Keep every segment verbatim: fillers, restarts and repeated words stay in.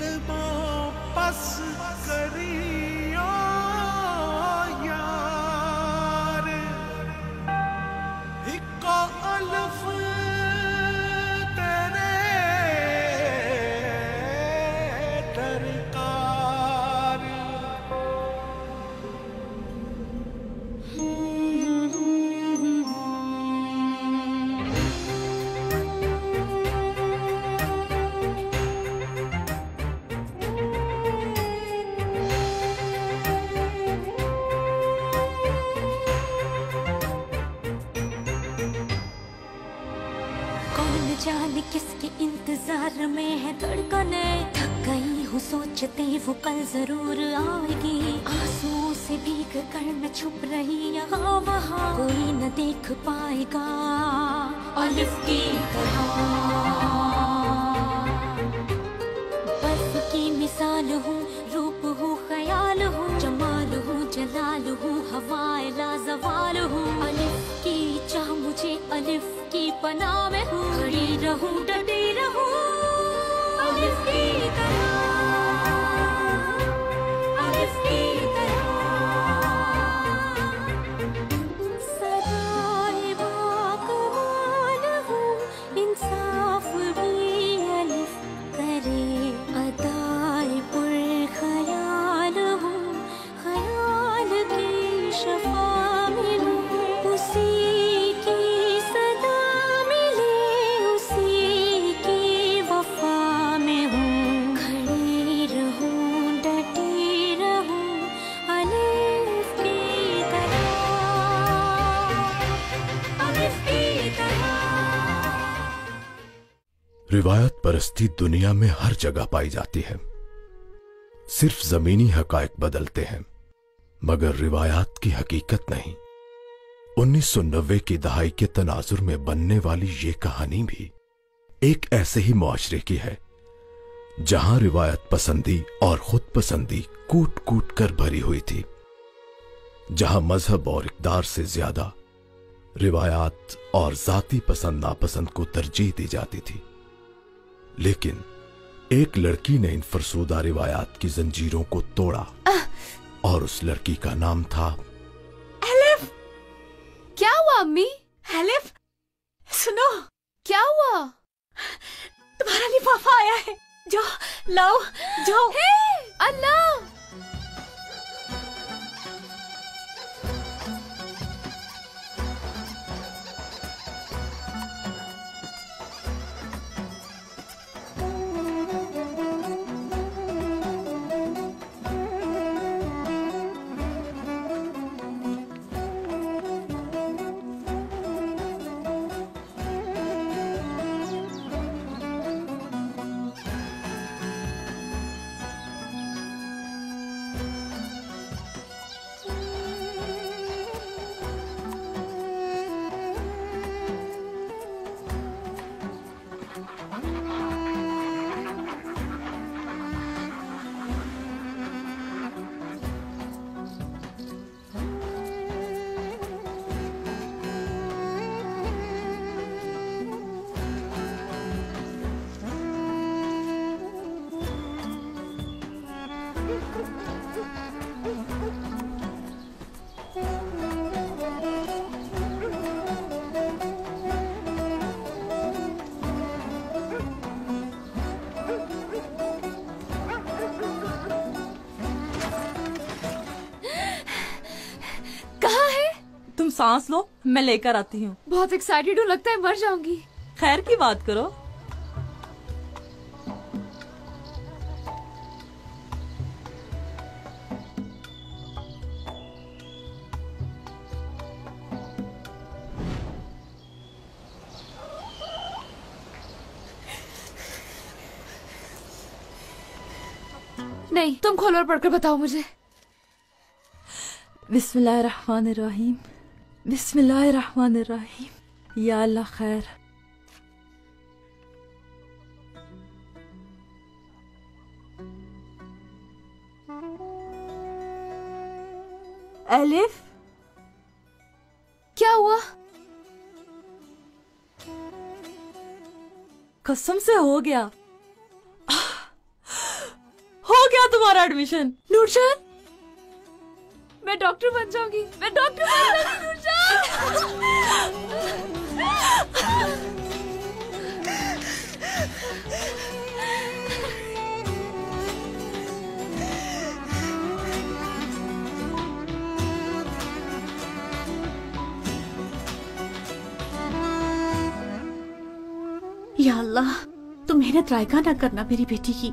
बस करियो यार इको अल्फ तेरे दरकार। जाने किसके इंतजार में है धड़कने, थक गई हूँ सोचते वो कल जरूर आएगी। आंसुओं से भीग कर मैं छुप रही यहाँ वहाँ, कोई न देख पाएगा अलिफ की तरह। बर्फ की मिसाल हूँ, रूप हूँ, ख्याल हूँ, जमाल हूँ, जलाल हूँ, हवाए लाजवाल हूँ। अलिफ की चाह मुझे अलिफ की पनाह में हूँ, खड़ी रहूं डटी रहूं अलिफ की तरह, अलिफ की तरह। सदाए बाकमाल हूँ, इंसाफ भी अलिफ करे, अदाए पुरख्याल हूँ, ख्याल की शफा में हूँ, उसी रिवायत परस्ती दुनिया में हर जगह पाई जाती है। सिर्फ जमीनी हकायक बदलते हैं मगर रिवायात की हकीकत नहीं। उन्नीस सौ नब्बे की दहाई के तनाजुर में बनने वाली ये कहानी भी एक ऐसे ही मुआशरे की है जहां रिवायत पसंदी और खुद पसंदी कूट कूट कर भरी हुई थी, जहां मजहब और इक़दार से ज्यादा रिवायात और जाती पसंद नापसंद को तरजीह दी जाती थी। लेकिन एक लड़की ने इन फरसूदा रिवायात की जंजीरों को तोड़ा और उस लड़की का नाम था अलिफ। क्या हुआ अम्मी? अलिफ सुनो, क्या हुआ? तुम्हारा लिफाफा आया है, जो लाओ जो। अल्लाह, सांस लो, मैं लेकर आती हूँ। बहुत एक्साइटेड हूँ, लगता है मर जाऊंगी। खैर की बात करो। नहीं, तुम खोलो और पढ़कर बताओ मुझे। बिस्मिल्लाहिर्रहमानिर्रहीम, बिस्मिल्लाहिर्रहमानिर्रहीम। या अल्लाह खैर। अलिफ, क्या हुआ? कसम से हो गया। एडमिशन। नूरजान, मैं डॉक्टर बन जाऊंगी, मैं डॉक्टर बन जाऊंगी नूरजान। या अल्लाह, तू मेहनत रायगा ना करना मेरी बेटी की।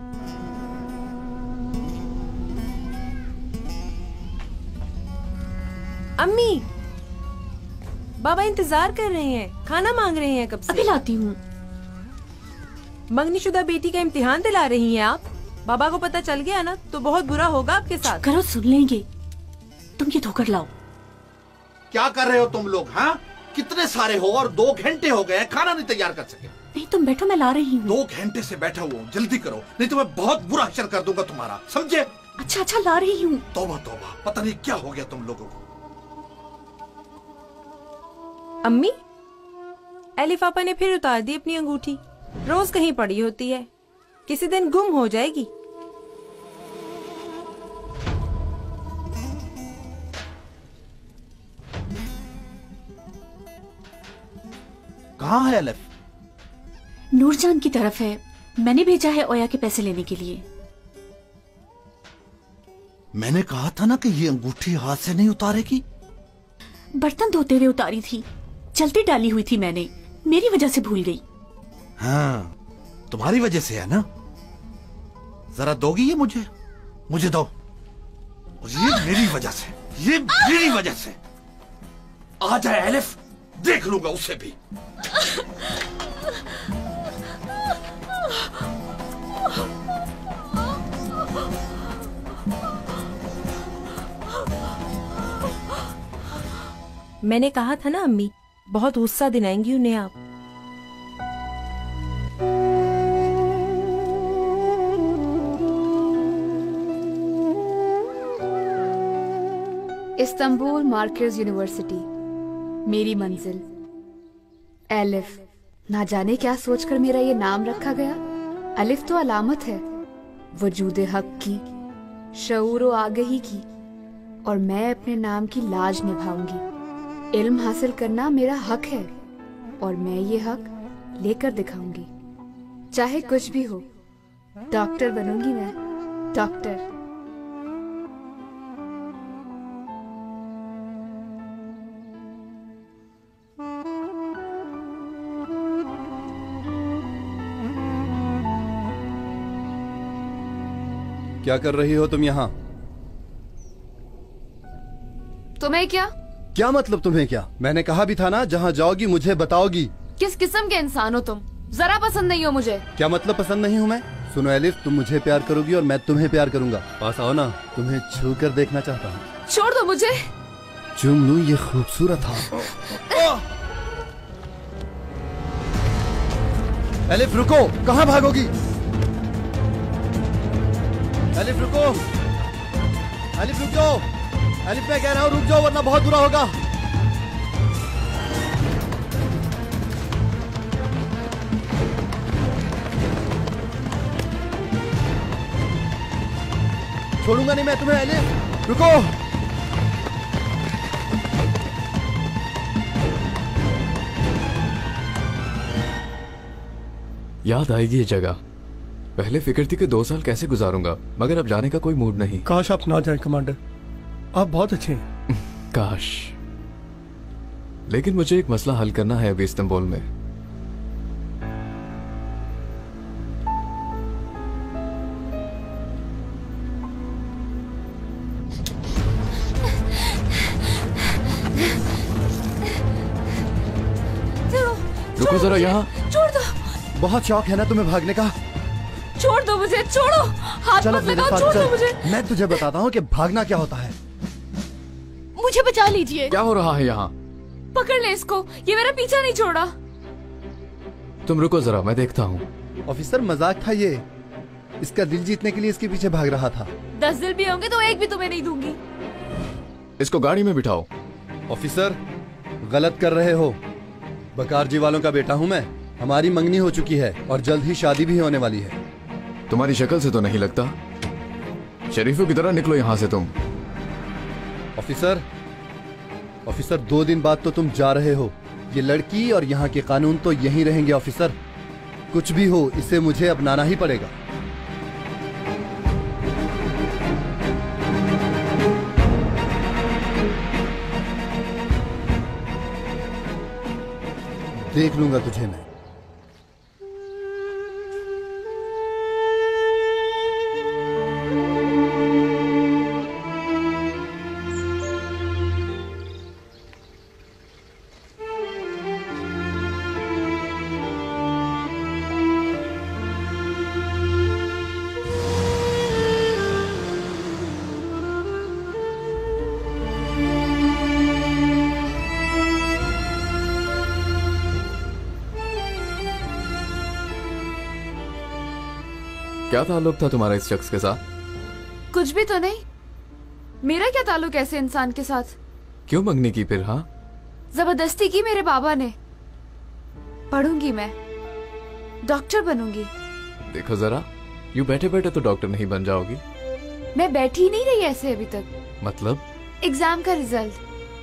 अम्मी, बाबा इंतजार कर रहे हैं, खाना मांग रहे हैं कब से। अभी लाती हूँ। मंगनीशुदा बेटी का इम्तिहान दिला रही हैं आप? बाबा को पता चल गया ना तो बहुत बुरा होगा आपके साथ। करो, सुन लेंगे। तुम ये धोकर लाओ। क्या कर रहे हो तुम लोग? हाँ, कितने सारे हो और दो घंटे हो गए खाना नहीं तैयार कर सके। नहीं, तुम बैठो, मैं ला रही हूँ। दो घंटे से बैठा हुआ हूँ, जल्दी करो नहीं तो मैं बहुत बुरा अक्षर कर दूंगा तुम्हारा, समझे? अच्छा अच्छा, ला रही हूँ। तौबा तौबा, पता नहीं क्या हो गया तुम लोगों को। अम्मी, एलिफ आपा ने फिर उतार दी अपनी अंगूठी। रोज कहीं पड़ी होती है, किसी दिन गुम हो जाएगी। कहाँ है एलिफ? नूरजान की तरफ है। मैंने भेजा है ओया के पैसे लेने के लिए। मैंने कहा था ना कि ये अंगूठी हाथ से नहीं उतारेगी। बर्तन धोते हुए उतारी थी, जल्दी डाली हुई थी मैंने, मेरी वजह से भूल गई। हाँ, तुम्हारी वजह से है ना। जरा दोगी ये मुझे? मुझे दो। ये मेरी वजह से, ये मेरी वजह से। आ जाए एलिफ, देख लूंगा उसे भी। मैंने कहा था ना अम्मी, बहुत गुस्सा दिलाएंगी उन्हें आप। इस्तांबुल मार्कर्स यूनिवर्सिटी, मेरी मंजिल। एलिफ, ना जाने क्या सोचकर मेरा ये नाम रखा गया। अलिफ तो अलामत है वजूद हक की, शऊर व आगही की, और मैं अपने नाम की लाज निभाऊंगी। इल्म हासिल करना मेरा हक है और मैं ये हक लेकर दिखाऊंगी, चाहे कुछ भी हो। डॉक्टर बनूंगी मैं, डॉक्टर। क्या कर रही हो तुम यहाँ? तुम्हें क्या? क्या मतलब तुम्हें क्या? मैंने कहा भी था ना, जहाँ जाओगी मुझे बताओगी। किस किस्म के इंसान हो तुम? जरा पसंद नहीं हो मुझे। क्या मतलब पसंद नहीं हूँ मैं? सुनो एलिफ, तुम मुझे प्यार करोगी और मैं तुम्हें प्यार करूंगा। पास आओ ना, तुम्हें छू कर देखना चाहता हूँ। छोड़ दो मुझे। चुम लूं, ये खूबसूरत था। एलिफ रुको, कहाँ भागोगी? एलिफ रुको, एलिफ रुक जाओ। एलिफ मैं कह रहा हूँ रुक जाओ, वरना बहुत बुरा होगा। छोड़ूंगा नहीं मैं तुम्हें एलिफ, रुको। याद आएगी ये जगह। पहले फिक्र थी कि दो साल कैसे गुजारूंगा, मगर अब जाने का कोई मूड नहीं। काश आप ना जाएं कमांडर, आप बहुत अच्छे हैं। काश, लेकिन मुझे एक मसला हल करना है अभी इस्तांबुल में। रुको जरा यहाँ। छोड़ दो। बहुत शौक है ना तुम्हें भागने का? छोड़ दो मुझे, छोड़ो। हाथ मत लगाओ, छोड़ दो मुझे। मैं तुझे बताता हूँ कि भागना क्या होता है। मुझे बचा लीजिए। क्या हो रहा है यहाँ? पकड़ ले इसको, ये मेरा पीछा नहीं छोड़ा। तुम रुको जरा, मैं देखता हूँ। ऑफिसर मजाक था ये, इसका दिल जीतने के लिए इसके पीछे भाग रहा था। दस दिल भी होंगे तो एक भी तुम्हें नहीं दूंगी। इसको गाड़ी में बिठाओ। ऑफिसर गलत कर रहे हो, बकार जी वालों का बेटा हूँ मैं। हमारी मंगनी हो चुकी है और जल्द ही शादी भी होने वाली है। तुम्हारी शक्ल से तो नहीं लगता। शरीफों की तरह निकलो यहाँ से तुम। ऑफिसर, ऑफिसर दो दिन बाद तो तुम जा रहे हो। ये लड़की और यहाँ के कानून तो यहीं रहेंगे ऑफिसर। कुछ भी हो इसे मुझे अपनाना ही पड़ेगा। देख लूंगा तुझे मैं। क्या ताल्लुक था तुम्हारा इस शख्स के साथ? कुछ भी तो नहीं। मेरा क्या ताल्लुक ऐसे इंसान के साथ? क्यों मंगनी की फिर? हाँ, जबरदस्ती की मेरे बाबा ने। पढ़ूंगी मैं, डॉक्टर बनूंगी। देखो जरा, यूं बैठे बैठे तो डॉक्टर नहीं बन जाओगी। मैं बैठी ही नहीं रही ऐसे अभी तक। मतलब? एग्जाम का रिजल्ट।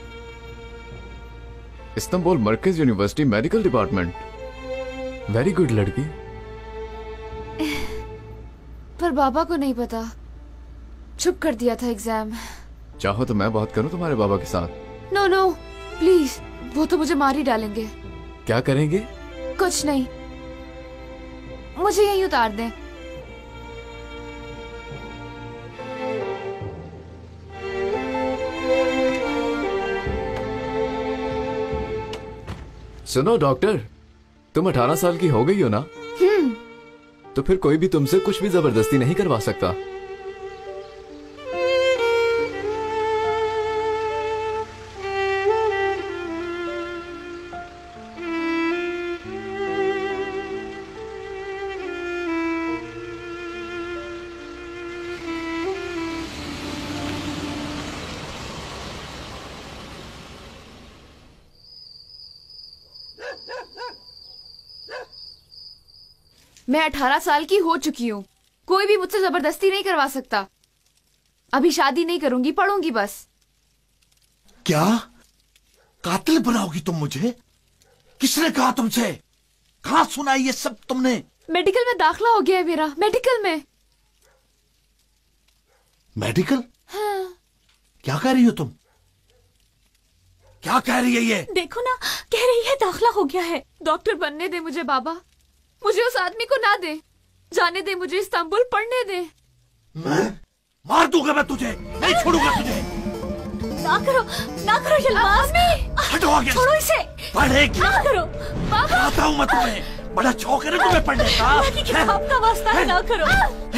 इस्तांबुल मरकज university medical department. Very good लड़की। पर बाबा को नहीं पता, छुप कर दिया था एग्जाम। चाहो तो मैं बात करूं तुम्हारे बाबा के साथ? नो नो प्लीज, वो तो मुझे मार ही डालेंगे। क्या करेंगे? कुछ नहीं, मुझे यहीं उतार दें। सुनो डॉक्टर, तुम अठारह साल की हो गई हो ना? हम्म। तो फिर कोई भी तुमसे कुछ भी जबरदस्ती नहीं करवा सकता। मैं अठारह साल की हो चुकी हूँ, कोई भी मुझसे जबरदस्ती नहीं करवा सकता। अभी शादी नहीं करूंगी, पढ़ूंगी बस। क्या कातिल बनाओगी तुम मुझे? किसने कहा तुमसे? कहाँ सुना ये सब तुमने? मेडिकल में दाखला हो गया है मेरा, मेडिकल में। मेडिकल? हाँ। क्या कह रही हो तुम? क्या कह रही है ये? देखो ना, कह रही है दाखला हो गया है। डॉक्टर बनने दे मुझे बाबा, मुझे उस आदमी को ना दे, जाने दे मुझे, इस्तांबुल पढ़ने दे। मैं मार दूंगा, मैं तुझे नहीं छोड़ूंगा तुझे। ना करो, ना करो यलमाज। हटो आगे, छोड़ो इसे। पढ़ेगी। ना करो बाबा। आता हूँ मैं तुम्हें, बड़ा शौक है ना तुम्हें पढ़ने का। अल्लाह की किताब का वास्ता है, ना करो।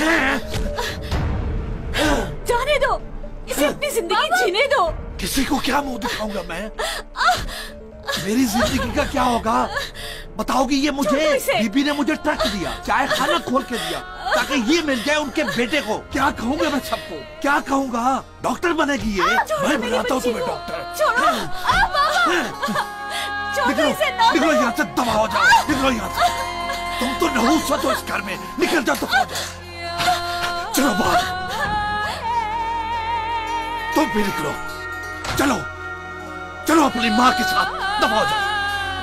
जाने दो इसे, अपनी जिंदगी जीने दो। किसी को क्या मुंह दिखाऊंगा मैं? मेरी जिंदगी का क्या होगा बताओगी ये मुझे? बीबी ने मुझे ट्रक दिया, चाय खाना खोल के दिया ताकि ये मिल जाए उनके बेटे को। क्या कहूंगा मैं सबको? क्या कहूंगा? डॉक्टर बनेगी ये? मैं बनाता हूँ तुम्हें डॉक्टर। निकलो, निकलो यहाँ से, दबा हो जाओ, निकलो यहाँ से। तुम तो नहुस हो इस घर में, निकल जाओ, दबा हो जाओ। चलो बाहर, तुम भी निकलो। चलो चलो अपनी माँ के साथ, दबा हो जाओ।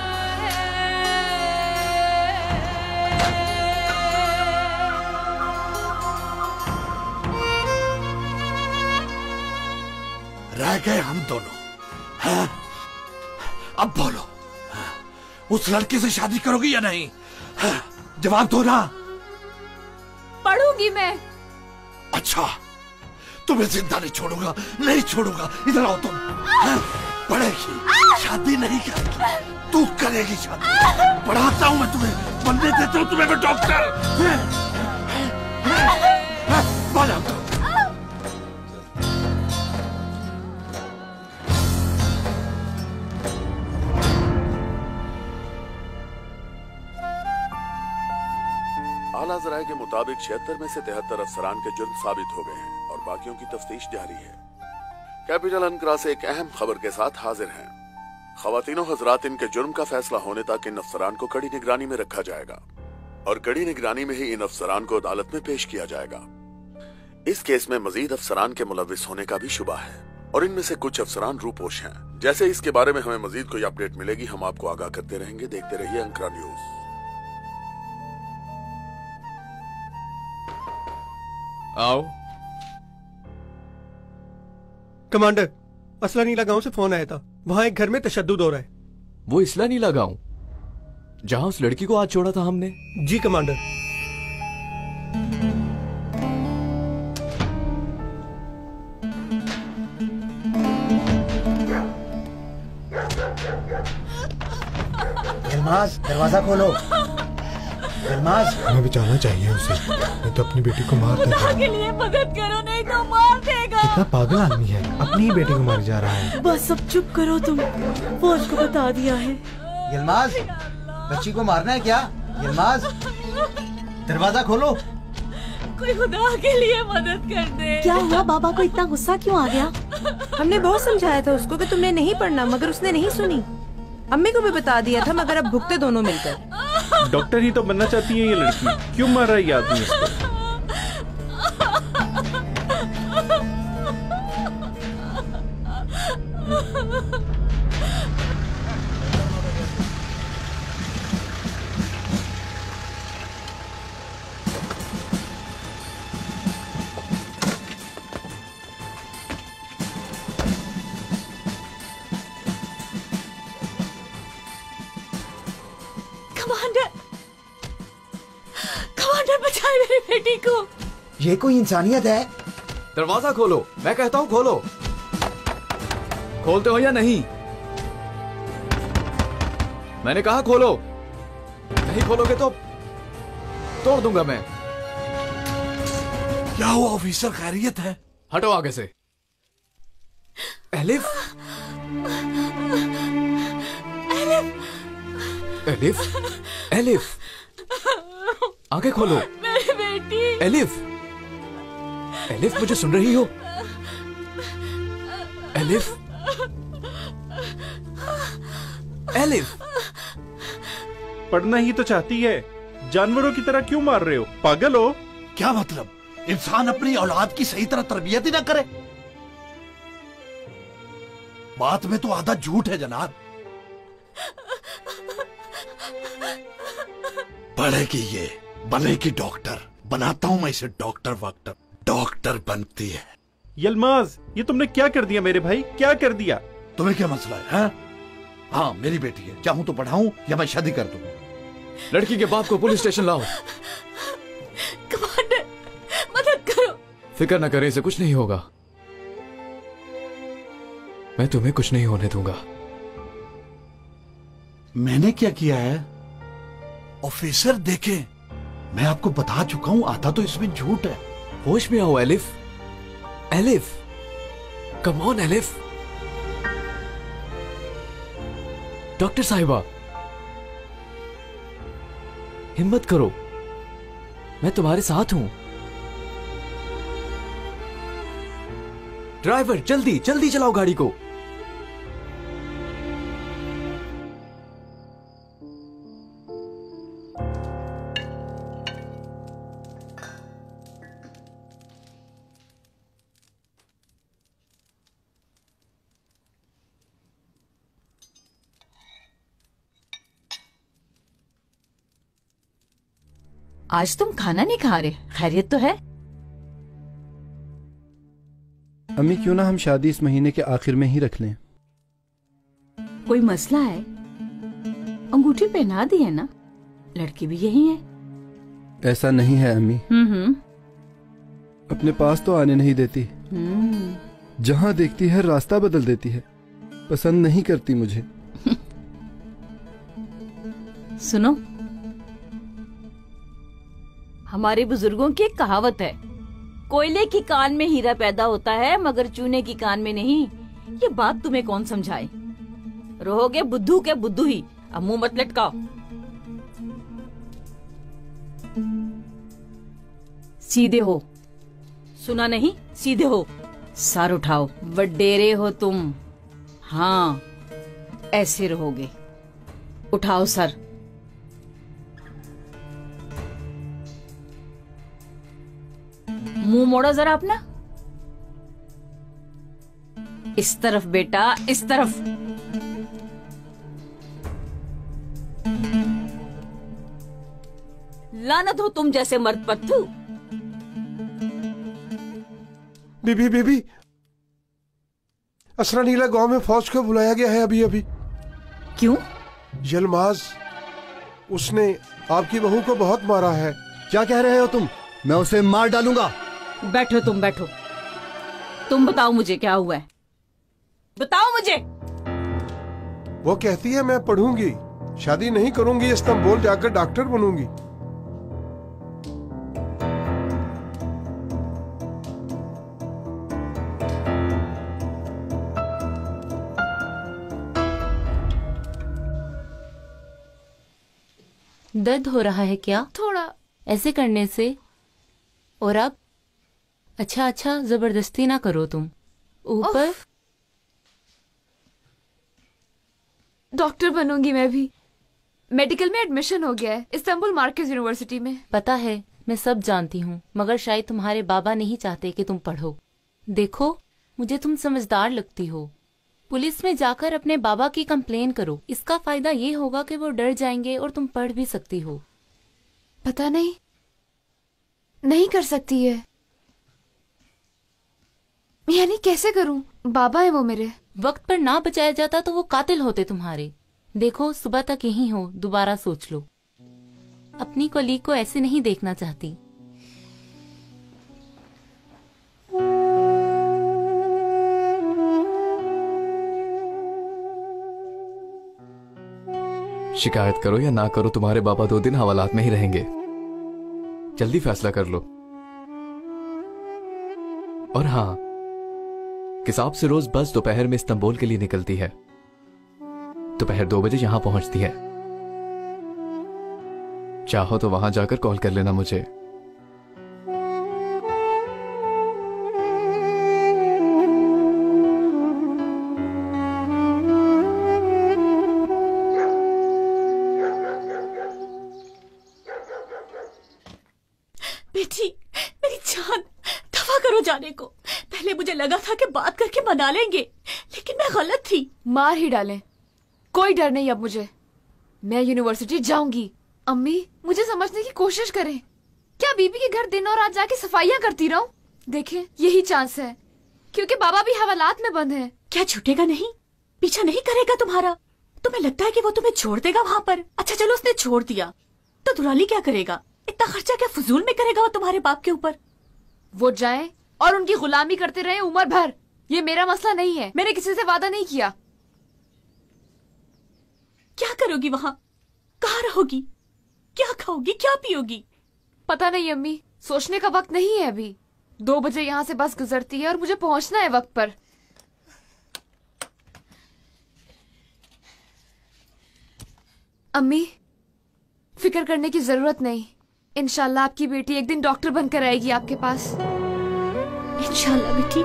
रह गए हम दोनों। हाँ? अब बोलो, हाँ? उस लड़के से शादी करोगी या नहीं? हाँ? जवाब दो ना। पढ़ूंगी मैं। अच्छा, तुम्हें जिंदा नहीं छोड़ूंगा, नहीं छोड़ूंगा। इधर आओ तुम। हाँ? पढ़ेगी, शादी नहीं करेगी, तू करेगी शादी। पढ़ाता हूं मैं तुम्हें, बनने देता हूं तुम्हें मैं डॉक्टर। बोलो तो। आला ज़राए के मुताबिक छिहत्तर में से तिहत्तर अफसरान के जुर्म साबित हो गए हैं और बाकियों की तफ्तीश जारी है। कैपिटल अनकरा से एक अहम खबर के साथ हाजिर हैं। ख़वातीनो हजरात, इनके जुर्म का फैसला होने तक इन अफसरान को कड़ी निगरानी में रखा जाएगा और कड़ी निगरानी में ही इन अफसरान को अदालत में पेश किया जाएगा। इस केस में मजीद अफसरान के मुलविस होने का भी शुबा है और इनमें से कुछ अफसरान रूपोश हैं। जैसे इसके बारे में हमें मजीद कोई अपडेट मिलेगी हम आपको आगाह करते रहेंगे। देखते रहिए अंकरा न्यूज। आओ। कमांडर, असला नीला गांव से फोन आया था, वहां एक घर में तशद्दुद हो रहा है। वो इसला नीला गांव जहां उस लड़की को आज छोड़ा था हमने? जी कमांडर। यलमाज, दरवाजा खोलो। यलमाज, हमें बचाना चाहिए उसे, नहीं तो अपनी बेटी को मार देगा। खुदा के लिए मदद करो, नहीं तो मार देगा। कितना पागल आदमी है, अपनी ही बेटी को मार जा रहा है। बस अब चुप करो तुम, फौज को बता दिया है। यलमाज, बच्ची को मारना है क्या? यलमाज, दरवाजा खोलो। कोई खुदा के लिए मदद कर दे। क्या हुआ, बाबा को इतना गुस्सा क्यों आ गया? हमने बहुत समझाया था उसको कि तुमने नहीं पढ़ना, मगर उसने नहीं सुनी। अम्मी को भी बता दिया था, मगर अब भुगते दोनों मिलकर। डॉक्टर ही तो बनना चाहती है ये लड़की, क्यों मार रहा है ये आदमी इसको? बेटी को। ये कोई इंसानियत है? दरवाजा खोलो, मैं कहता हूँ खोलो। खोलते हो या नहीं? मैंने कहा खोलो, नहीं खोलोगे तो तोड़ दूंगा मैं। क्या हुआ ऑफिसर, खैरियत है? हटो आगे से। एलिफ, एलिफ, एलिफ, आंखें खोलो। मेरी बेटी। एलिफ, एलिफ मुझे सुन रही हो? Elif, Elif. पढ़ना ही तो चाहती है, जानवरों की तरह क्यों मार रहे हो? पागल हो क्या? मतलब इंसान अपनी औलाद की सही तरह तरबियत ही ना करे? बात में तो आधा झूठ है जनाब। पढ़ेगी ये, बनेगी डॉक्टर। बनाता हूं मैं इसे डॉक्टर वॉक्टर। डॉक्टर बनती है। यलमाज, ये तुमने क्या कर दिया मेरे भाई, क्या कर दिया? तुम्हें क्या मसला है, है? हाँ मेरी बेटी है, चाहूं तो पढ़ाऊं या मैं शादी कर दूं। लड़की के बाप को पुलिस स्टेशन लाओ। कमांडर, मदद करो। फिक्र न करें, इसे कुछ नहीं होगा। मैं तुम्हें कुछ नहीं होने दूंगा। मैंने क्या किया है? ऑफिसर देखे, मैं आपको बता चुका हूं, आता तो इसमें झूठ है। होश में आओ Elif, Elif, come on Elif. Doctor साहिबा, हिम्मत करो, मैं तुम्हारे साथ हूं। ड्राइवर जल्दी जल्दी चलाओ गाड़ी को। आज तुम खाना नहीं खा रहे, खैरियत तो है? अम्मी, क्यों ना हम शादी इस महीने के आखिर में ही रख लें? कोई मसला है? अंगूठी पहना दी है ना, लड़की भी यही है। ऐसा नहीं है अम्मी, हम्म अपने पास तो आने नहीं देती। हम्म जहाँ देखती है रास्ता बदल देती है, पसंद नहीं करती मुझे। सुनो, हमारे बुजुर्गों की एक कहावत है, कोयले की कान में हीरा पैदा होता है मगर चूने की कान में नहीं। ये बात तुम्हें कौन समझाए? रहोगे बुद्धू के बुद्धू ही। अब मुंह मत लटकाओ। सीधे हो, सुना नहीं? सीधे हो, सर उठाओ। वडेरे हो तुम। हाँ, ऐसे रहोगे। उठाओ सर। मुंह मोड़ो जरा अपना। इस तरफ बेटा, इस तरफ। लानत हो तुम जैसे मर्द पर। तू बीबी बीबी, असरा नीला गांव में फौज को बुलाया गया है अभी अभी। क्यों? यलमाज, उसने आपकी बहू को बहुत मारा है। क्या कह रहे हो तुम? मैं उसे मार डालूंगा। बैठो तुम, बैठो। तुम बताओ मुझे क्या हुआ है, बताओ मुझे। वो कहती है मैं पढ़ूंगी, शादी नहीं करूंगी, इस्तांबुल जाकर डॉक्टर बनूंगी। दर्द हो रहा है क्या? थोड़ा। ऐसे करने से? और अब? अच्छा अच्छा, जबरदस्ती ना करो तुम। ऊपर। डॉक्टर बनूंगी मैं भी। मेडिकल में एडमिशन हो गया है इस्तांबुल मार्केज यूनिवर्सिटी में। पता है, मैं सब जानती हूँ, मगर शायद तुम्हारे बाबा नहीं चाहते कि तुम पढ़ो। देखो, मुझे तुम समझदार लगती हो। पुलिस में जाकर अपने बाबा की कंप्लेन करो। इसका फायदा ये होगा कि वो डर जाएंगे और तुम पढ़ भी सकती हो। पता नहीं, नहीं कर सकती है। यानी कैसे करूं? बाबा है वो मेरे। वक्त पर ना बचाया जाता तो वो कातिल होते तुम्हारे। देखो, सुबह तक यहीं हो, दोबारा सोच लो। अपनी कोलीग को ऐसे नहीं देखना चाहती। शिकायत करो या ना करो, तुम्हारे बाबा दो दिन हवालात में ही रहेंगे। जल्दी फैसला कर लो। और हाँ, किसाब से रोज बस दोपहर में इस्तांबुल के लिए निकलती है। दोपहर दो बजे यहां पहुंचती है। चाहो तो वहां जाकर कॉल कर लेना मुझे। बेटी, मेरी जान, दफा करो जाने को। पहले मुझे लगा था कि बात करके मना लेंगे, लेकिन मैं गलत थी। मार ही डालें, कोई डर नहीं अब मुझे। मैं यूनिवर्सिटी जाऊंगी। अम्मी, मुझे समझने की कोशिश करें। क्या बीबी के घर दिन और रात जाके सफाइयां करती रहूं? देखें, यही चांस है, क्योंकि बाबा भी हवालात में बंद है। क्या छूटेगा नहीं? पीछा नहीं करेगा तुम्हारा? तुम्हें लगता है कि वो तुम्हें छोड़ देगा वहां पर? अच्छा चलो, उसने छोड़ दिया तो दुलाली क्या करेगा? इतना खर्चा क्या फजूल में करेगा वो तुम्हारे बाप के ऊपर? वो जाएं और उनकी गुलामी करते रहे उम्र भर। ये मेरा मसला नहीं है। मैंने किसी से वादा नहीं किया। क्या करोगी वहां? कहाँ रहोगी? क्या खाओगी, क्या पियोगी? पता नहीं अम्मी, सोचने का वक्त नहीं है अभी। दो बजे यहाँ से बस गुजरती है और मुझे पहुंचना है वक्त पर। अम्मी, फिक्र करने की जरूरत नहीं। इंशाल्लाह आपकी बेटी एक दिन डॉक्टर बनकर आएगी आपके पास। इंशाल्लाह बेटी।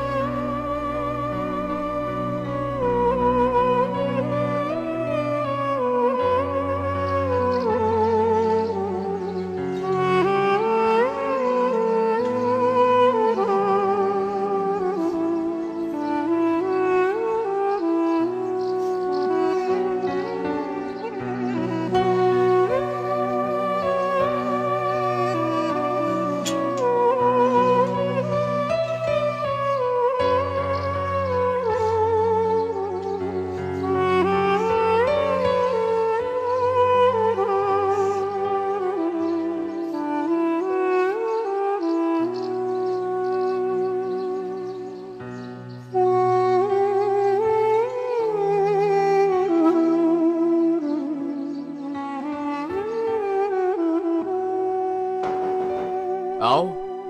आओ।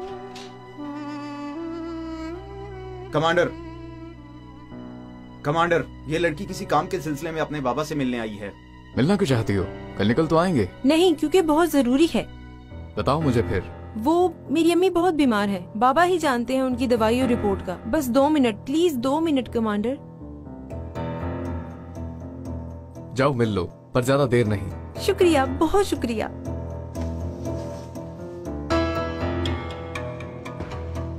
कमांडर, कमांडर, ये लड़की किसी काम के सिलसिले में अपने बाबा से मिलने आई है। मिलना क्यों चाहती हो? कल निकल तो आएंगे। नहीं, क्योंकि बहुत जरूरी है। बताओ मुझे फिर। वो मेरी अम्मी बहुत बीमार है। बाबा ही जानते हैं उनकी दवाई और रिपोर्ट का। बस दो मिनट प्लीज, दो मिनट कमांडर। जाओ मिल लो, पर ज्यादा देर नहीं। शुक्रिया, बहुत शुक्रिया।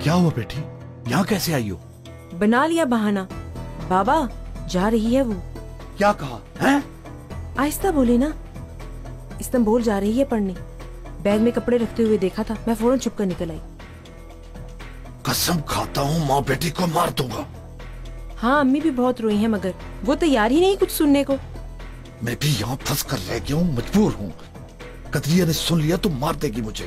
क्या हुआ बेटी, यहाँ कैसे आई हो? बना लिया बहाना। बाबा जा रही है वो। क्या कहा है? आहिस्ता बोले ना। इस्तांबुल जा रही है पढ़ने। बैग में कपड़े रखते हुए देखा था, मैं फौरन छुप कर निकल आई। कसम खाता हूँ माँ बेटी को मार दूंगा। हाँ अम्मी भी बहुत रोई हैं, मगर वो तैयार ही नहीं कुछ सुनने को। मैं भी यहाँ फंस कर रह गया हूँ, मजबूर हूँ। कदरिया ने सुन लिया तो मार देगी मुझे।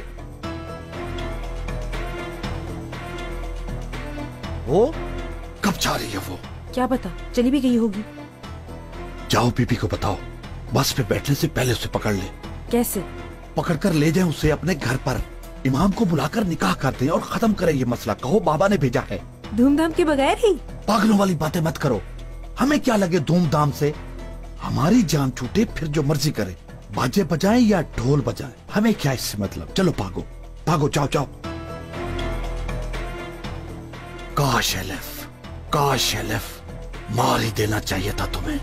वो कब जा रही है वो? क्या पता, चली भी गई होगी। जाओ बीबी को बताओ, बस पे बैठने से पहले उसे पकड़ ले। कैसे? पकड़कर ले जाएं उसे अपने घर पर, इमाम को बुलाकर निकाह कर दें और खत्म करें ये मसला। कहो बाबा ने भेजा है। धूमधाम के बगैर ही? पागलों वाली बातें मत करो। हमें क्या लगे धूमधाम से, हमारी जान छूटे फिर जो मर्जी करे, बाजे बजाएं या ढोल बजाएं, हमें क्या इससे मतलब। चलो भागो भागो, जाओ जाओ। काश एलिफ, काश एलिफ, मार ही देना चाहिए था तुम्हें।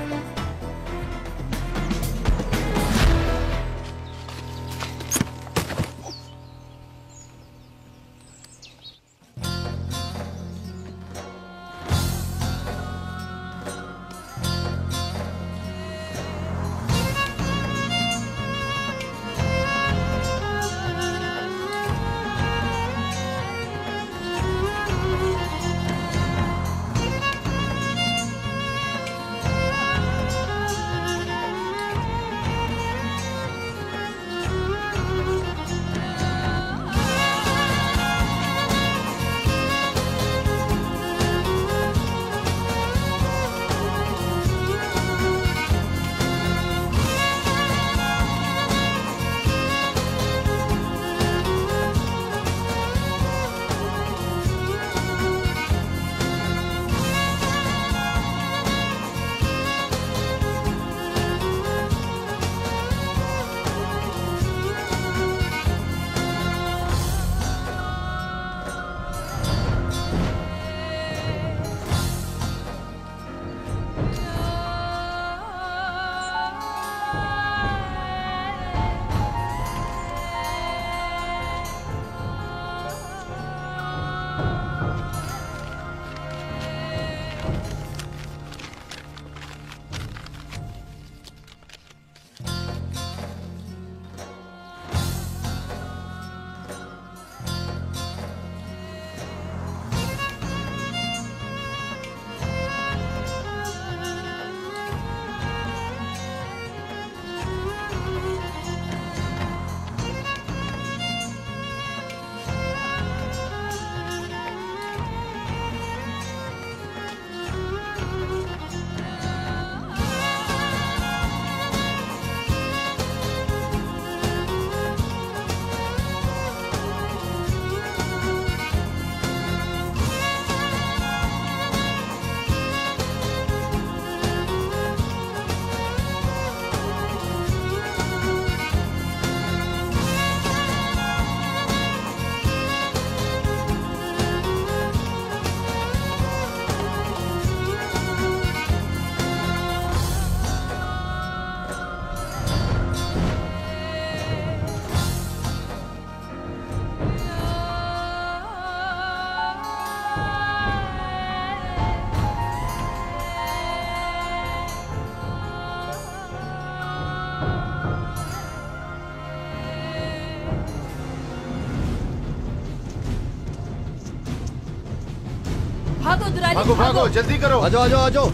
भागो भागो, जल्दी करो। आ जाओ आ जाओ आ जाओ,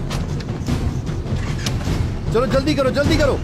चलो जल्दी करो जल्दी करो।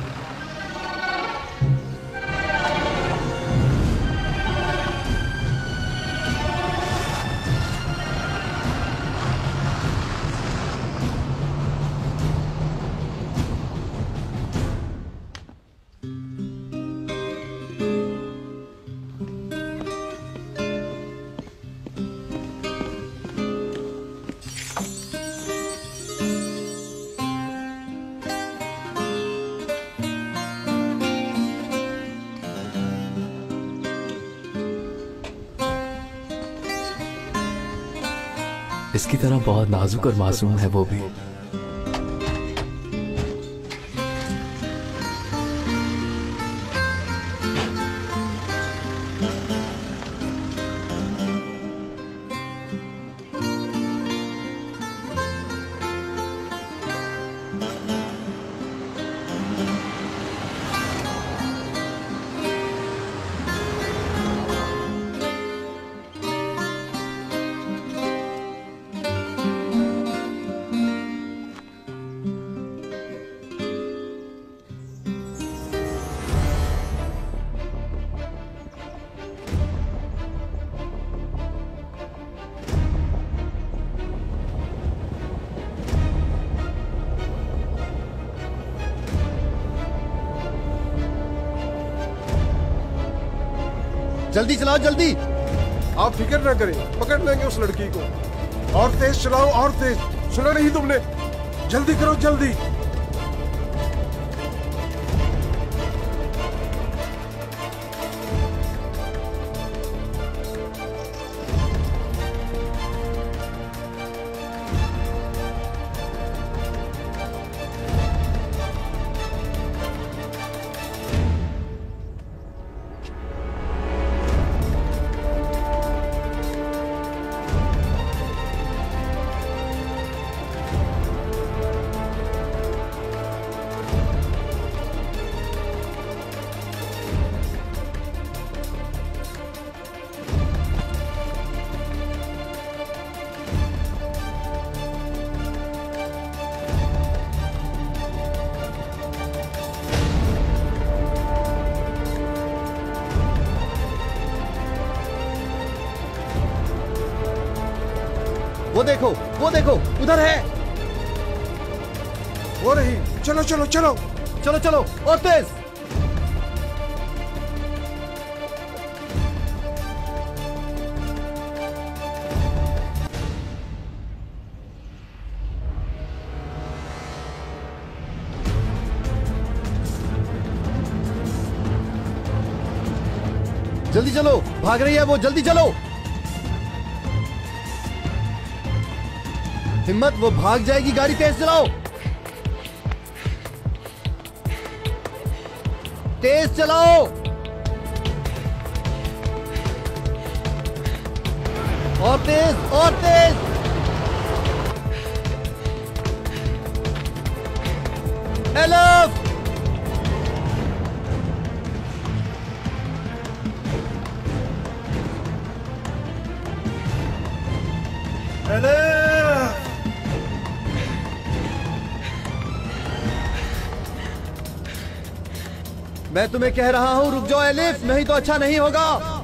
इसकी तरह बहुत नाजुक और मासूम है वो भी। जल्दी चलाओ जल्दी। आप फिक्र ना करें, पकड़ लेंगे उस लड़की को। और तेज चलाओ और तेज। सुना नहीं तुमने? जल्दी करो जल्दी। वो देखो, वो देखो, उधर है। वो रही। चलो चलो चलो चलो चलो और तेज। जल्दी चलो, भाग रही है वो, जल्दी चलो। हिम्मत, वो भाग जाएगी, गाड़ी तेज चलाओ। तेज चलाओ। और तेज और तेज। एलिफ, एलिफ, मैं तुम्हें कह रहा हूं रुक जाओ एलिफ, नहीं तो अच्छा नहीं होगा।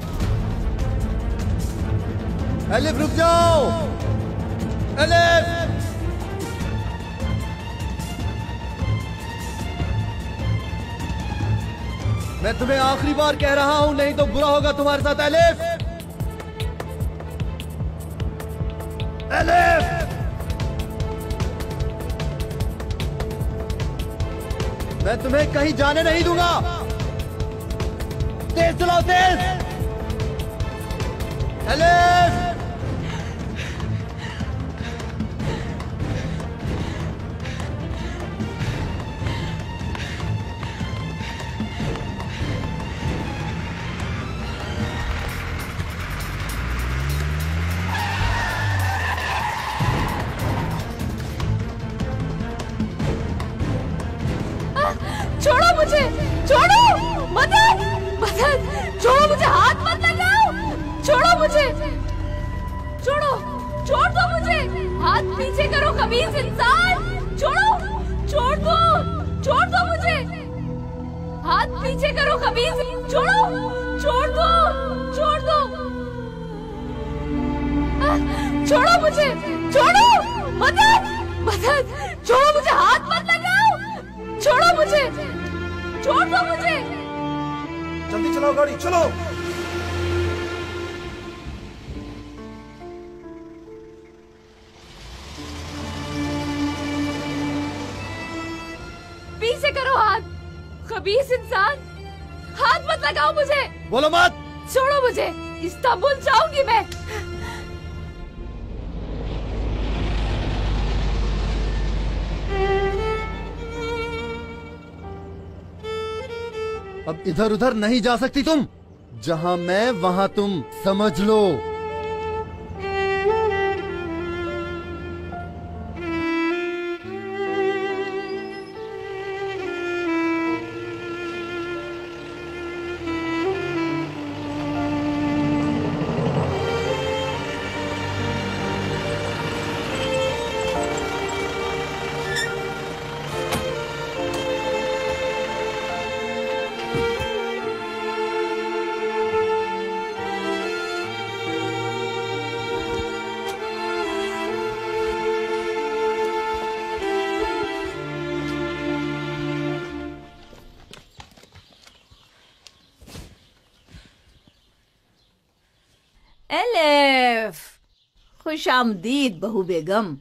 एलिफ रुक जाओ। एलिफ, मैं तुम्हें आखिरी बार कह रहा हूं, नहीं तो बुरा होगा तुम्हारे साथ। एलिफ, एलिफ, मैं तुम्हें कहीं जाने नहीं दूंगा। तेज चलाओ, तेज। एलिफ, छोड़ो मुझे, छोड़ो, मदद, मदद, छोड़ो मुझे, हाथ मत लगाओ, छोड़ो मुझे, छोड़ो, छोड़ दो मुझे, हाथ पीछे करो खबीस इंसान, छोड़ो, छोड़ दो, छोड़ दो मुझे, हाथ पीछे करो खबीस, छोड़ो, छोड़ दो, छोड़ दो, छोड़ो मुझे, छोड़ो, मदद, मदद, छोड़ो मुझे, हाथ मत लगाओ, छोड़ो मुझे, छोड़ दो मुझे। जल्दी चलाओ गाड़ी, चलो। पीछे करो हाथ, खबीस इंसान, हाथ मत लगाओ मुझे। बोलो मत। छोड़ो मुझे, इस्तांबुल जाऊंगी मैं। अब इधर उधर नहीं जा सकती तुम। जहां मैं वहां तुम, समझ लो। एलिफ, खुश आमदीद बहू बेगम।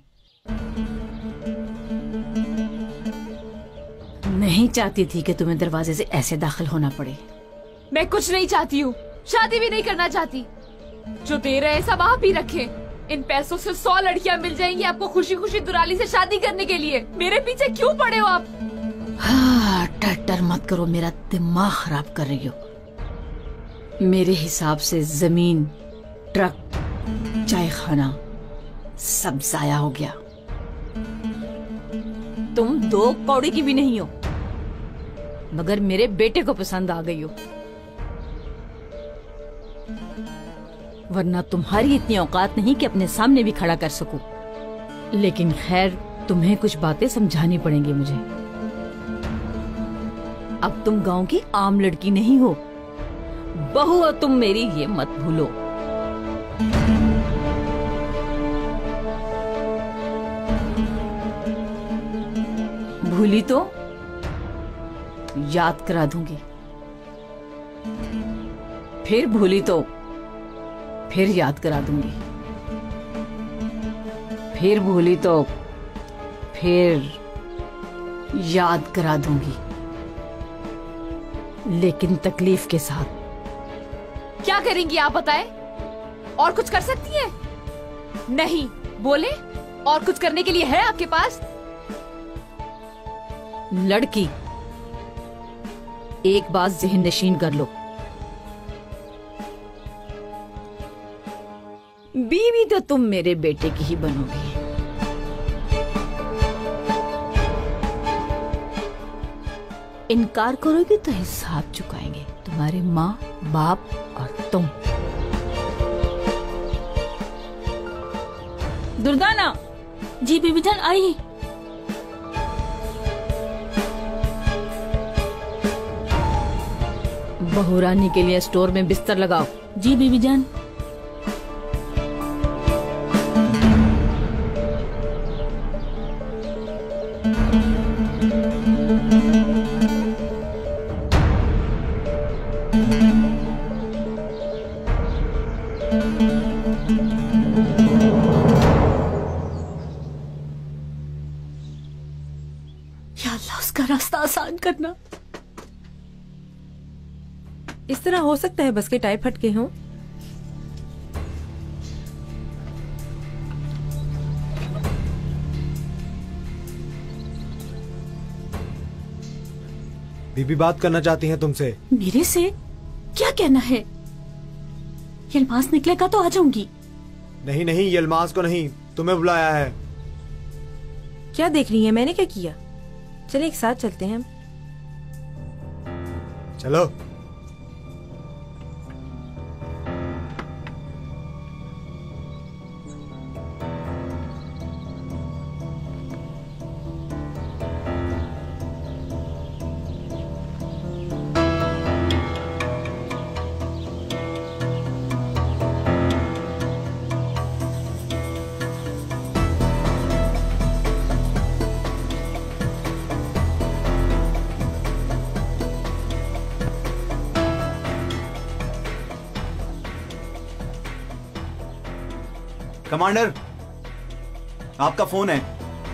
नहीं चाहती थी कि तुम्हें दरवाजे से ऐसे दाखिल होना पड़े। मैं कुछ नहीं चाहती हूँ, शादी भी नहीं करना चाहती। जो दे रहे हैं सब आप ही रखें। इन पैसों से सौ लड़कियाँ मिल जाएंगी आपको खुशी खुशी दुराली से शादी करने के लिए। मेरे पीछे क्यों पड़े हो आप? हाँ, टट्टर मत करो, मेरा दिमाग खराब कर रही हो। मेरे हिसाब से जमीन, ट्रक, चाय खाना सब जाया हो गया। तुम दो कौड़ी की भी नहीं हो, मगर मेरे बेटे को पसंद आ गई हो। वरना तुम्हारी इतनी औकात नहीं कि अपने सामने भी खड़ा कर सकूं। लेकिन खैर, तुम्हें कुछ बातें समझानी पड़ेंगी मुझे। अब तुम गांव की आम लड़की नहीं हो, बहू हो तुम मेरी, ये मत भूलो। भूली तो याद करा दूंगी, फिर भूली तो फिर याद करा दूंगी, फिर भूली तो फिर याद करा दूंगी, लेकिन तकलीफ के साथ। क्या करेंगी आप बताएं? और कुछ कर सकती हैं? नहीं, बोले और कुछ करने के लिए है आपके पास? लड़की, एक बात ज़हन नशीन कर लो, बीवी तो तुम मेरे बेटे की ही बनोगी। इनकार करोगे तो हिसाब चुकाएंगे तुम्हारे माँ बाप और तुम। दुर्गाना। जी बीबी जान, आई। बहू रानी के लिए स्टोर में बिस्तर लगाओ। जी बीबी जान। या अल्लाह, उसका रास्ता आसान करना। इस तरह हो सकता है बस के टायर फटके हों। बीबी बात करना चाहती हैं तुमसे। मेरे से? क्या कहना है? यलमास निकलेगा तो आ जाऊंगी। नहीं नहीं, यलमास को नहीं, तुम्हें बुलाया है। क्या देख रही है? मैंने क्या किया? चले एक साथ चलते हैं हम। चलो। कमांडर, आपका फोन है।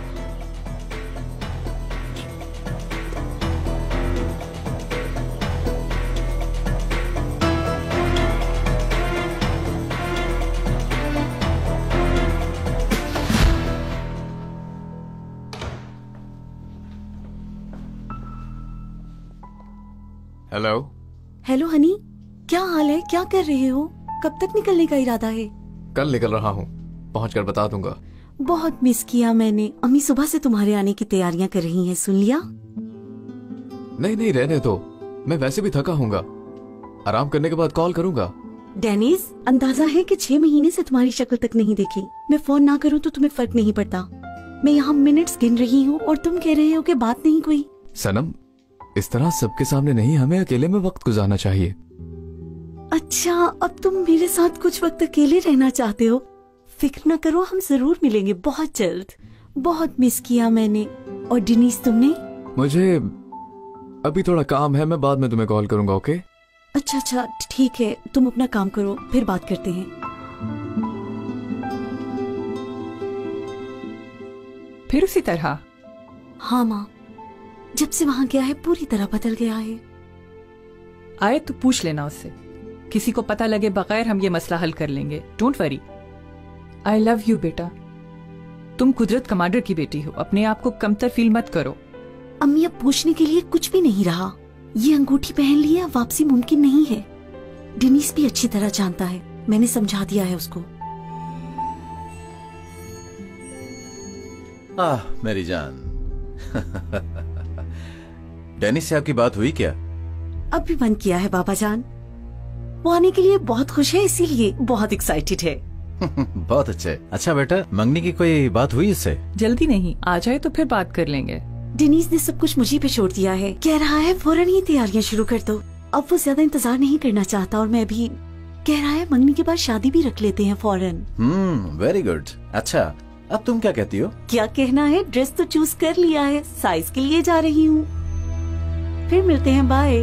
हेलो। हेलो हनी, क्या हाल है? क्या कर रहे हो? कब तक निकलने का इरादा है? कल निकल रहा हूँ, पहुँचकर बता दूंगा। बहुत मिस किया मैंने। अम्मी सुबह से तुम्हारे आने की तैयारियां कर रही हैं, सुन लिया? नहीं नहीं, रहने दो, मैं वैसे भी थका हूँगा। आराम करने के बाद कॉल करूंगा। डेनिस, अंदाजा है कि छह महीने से तुम्हारी शक्ल तक नहीं देखी। मैं फोन ना करूँ तो तुम्हें फर्क नहीं पड़ता। मैं यहाँ मिनट्स गिन रही हूँ और तुम कह रहे हो कि बात नहीं कोई। सनम, इस तरह सबके सामने नहीं, हमें अकेले में वक्त गुजारना चाहिए। अच्छा, अब तुम मेरे साथ कुछ वक्त अकेले रहना चाहते हो? फिक्र न करो, हम जरूर मिलेंगे बहुत जल्द। बहुत मिस किया मैंने। और डिनीस, तुमने? मुझे अभी थोड़ा काम है, मैं बाद में तुम्हें कॉल करूंगा। ओके? अच्छा अच्छा, ठीक है, तुम अपना काम करो, फिर बात करते हैं। फिर उसी तरह? हाँ माँ, जब से वहाँ गया है पूरी तरह बदल गया है। आए तो पूछ लेना उससे। किसी को पता लगे बगैर हम ये मसला हल कर लेंगे। Don't worry. I love you बेटा। तुम कुदरत कमांडर की बेटी हो, अपने आप को कमतर फील मत करो। अम्मी अब पूछने के लिए कुछ भी नहीं रहा। ये अंगूठी पहन लिया, वापसी मुमकिन नहीं है। डेनिस भी अच्छी तरह जानता है, मैंने समझा दिया है उसको। आह मेरी जान। डेनिस से आपकी बात हुई क्या? अब भी मन किया है बाबा जान। वो आने के लिए बहुत खुश है, इसीलिए बहुत एक्साइटेड है। बहुत अच्छे। अच्छा बेटा, मंगनी की कोई बात हुई इससे? जल्दी नहीं, आ जाए तो फिर बात कर लेंगे। डेनिस ने सब कुछ मुझे पे छोड़ दिया है। कह रहा है फौरन ही तैयारियां शुरू कर दो। अब वो ज्यादा इंतजार नहीं करना चाहता और मैं भी। कह रहा है मंगनी के बाद शादी भी रख लेते हैं फौरन। Hmm, very good. अच्छा अब तुम क्या कहती हो? क्या कहना है, ड्रेस तो चूज कर लिया है, साइज के लिए जा रही हूँ। फिर मिलते हैं, बाय।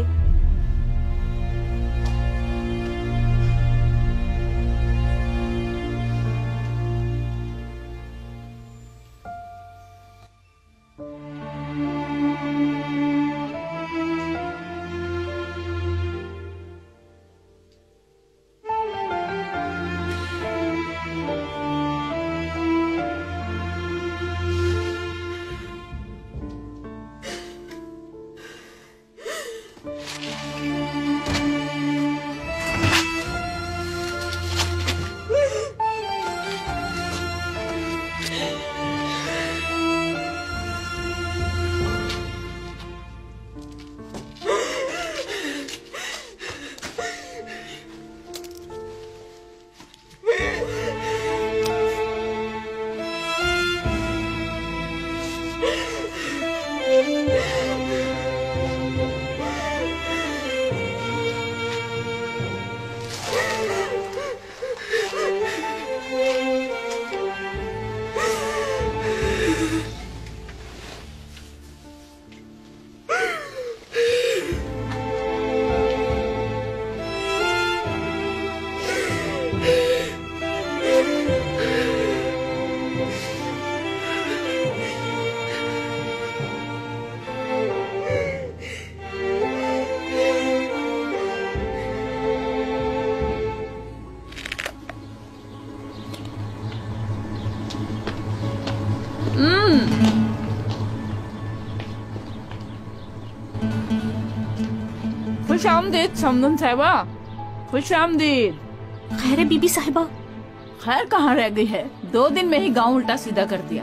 खुश आमदीद समदन साहिबा, खुश आमदीद। खैर है बीबी साहिबा? खैर कहाँ रह गई है, दो दिन में ही गांव उल्टा सीधा कर दिया।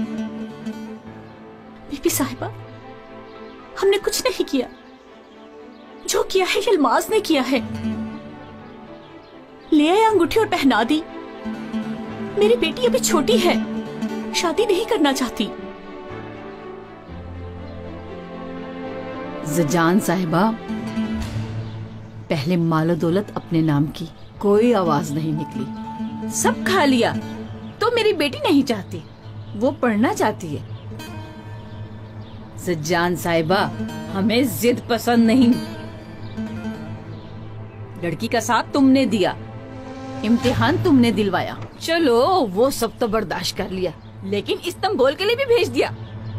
बीबी साहिबा, हमने कुछ नहीं किया। जो किया है यलमाज ने किया है। ले आया अंगूठी और पहना दी। मेरी बेटी अभी छोटी है, शादी नहीं करना चाहती। जजान साहिबा, पहले मालो दौलत अपने नाम की, कोई आवाज नहीं निकली, सब खा लिया। तो मेरी बेटी नहीं चाहती, वो पढ़ना चाहती है। सज्जान साहिबा, हमें जिद पसंद नहीं। लड़की का साथ तुमने दिया, इम्तिहान तुमने दिलवाया, चलो वो सब तो बर्दाश्त कर लिया, लेकिन इस्तांबुल के लिए भी भेज दिया।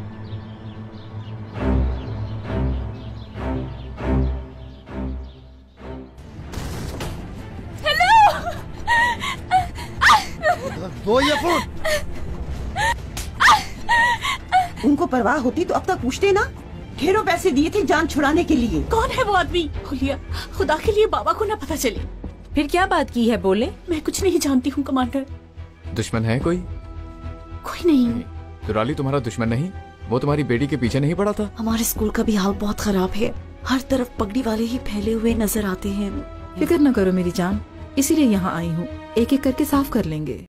वो ये फोन। उनको परवाह होती तो अब तक पूछते ना। ढेरों पैसे दिए थे जान छुड़ाने के लिए। कौन है वो आदमी? हुलिया, खुदा के लिए बाबा को ना पता चले। फिर क्या बात की है, बोले? मैं कुछ नहीं जानती हूँ कमांडर। दुश्मन है कोई? कोई नहीं। दुराली तुम्हारा दुश्मन नहीं? वो तुम्हारी बेटी के पीछे नहीं पड़ा था? हमारे स्कूल का भी हाल बहुत खराब है, हर तरफ पगड़ी वाले ही फैले हुए नजर आते हैं। फिक्र न करो मेरी जान, इसीलिए यहाँ आई हूँ, एक एक करके साफ कर लेंगे।